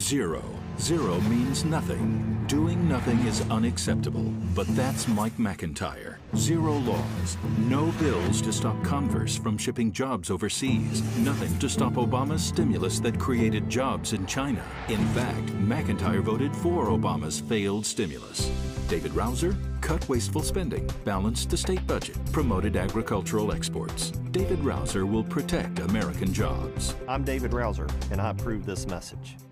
Zero. Zero means nothing. Doing nothing is unacceptable, but that's Mike McIntyre. Zero laws. No bills to stop Converse from shipping jobs overseas. Nothing to stop Obama's stimulus that created jobs in China. In fact, McIntyre voted for Obama's failed stimulus. David Rouzer cut wasteful spending, balanced the state budget, promoted agricultural exports. David Rouzer will protect American jobs. I'm David Rouzer, and I approve this message.